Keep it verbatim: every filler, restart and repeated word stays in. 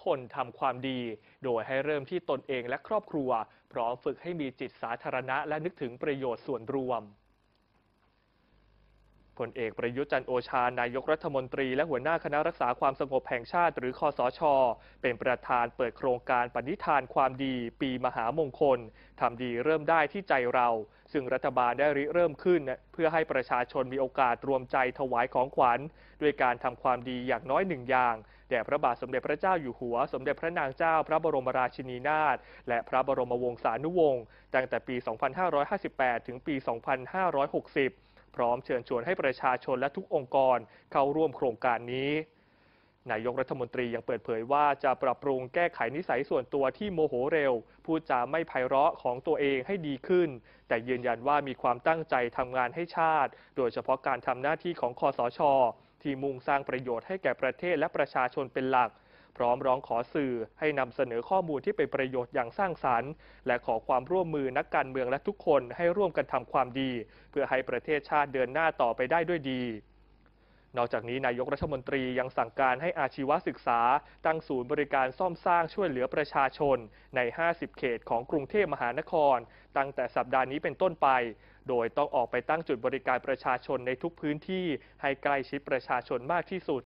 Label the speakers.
Speaker 1: คนทำความดีโดยให้เริ่มที่ตนเองและครอบครัวพร้อมฝึกให้มีจิตสาธารณะและนึกถึงประโยชน์ส่วนรวมพลเอกประยุทธ์จันทร์โอชานายกรัฐมนตรีและหัวหน้าคณะรักษาความสงบแห่งชาติหรือคสช.เป็นประธานเปิดโครงการปณิธานความดีปีมหามงคลทำดีเริ่มได้ที่ใจเราซึ่งรัฐบาลได้ริเริ่มขึ้นเพื่อให้ประชาชนมีโอกาสรวมใจถวายของขวัญด้วยการทำความดีอย่างน้อยหนึ่งอย่างแด่พระบาทสมเด็จพระเจ้าอยู่หัวสมเด็จพระนางเจ้าพระบรมราชินีนาถและพระบรมวงศานุวงศ์ตั้งแต่ปี สองพันห้าร้อยห้าสิบแปด ถึงปี สองพันห้าร้อยหกสิบพร้อมเชิญชวนให้ประชาชนและทุกองค์กรเข้าร่วมโครงการนี้นายกรัฐมนตรียังเปิดเผยว่าจะปรับปรุงแก้ไขนิสัยส่วนตัวที่โมโหเร็วพูดจาไม่ไพเราะของตัวเองให้ดีขึ้นแต่ยืนยันว่ามีความตั้งใจทำงานให้ชาติโดยเฉพาะการทำหน้าที่ของคสช.ที่มุ่งสร้างประโยชน์ให้แก่ประเทศและประชาชนเป็นหลักพร้อมร้องขอสื่อให้นำเสนอข้อมูลที่เป็นประโยชน์อย่างสร้างสรรค์และขอความร่วมมือนักการเมืองและทุกคนให้ร่วมกันทำความดีเพื่อให้ประเทศชาติเดินหน้าต่อไปได้ด้วยดีนอกจากนี้นายกรัฐมนตรียังสั่งการให้อาชีวศึกษาตั้งศูนย์บริการซ่อมสร้างช่วยเหลือประชาชนในห้าสิบเขตของกรุงเทพมหานครตั้งแต่สัปดาห์นี้เป็นต้นไปโดยต้องออกไปตั้งจุดบริการประชาชนในทุกพื้นที่ให้ใกล้ชิดประชาชนมากที่สุด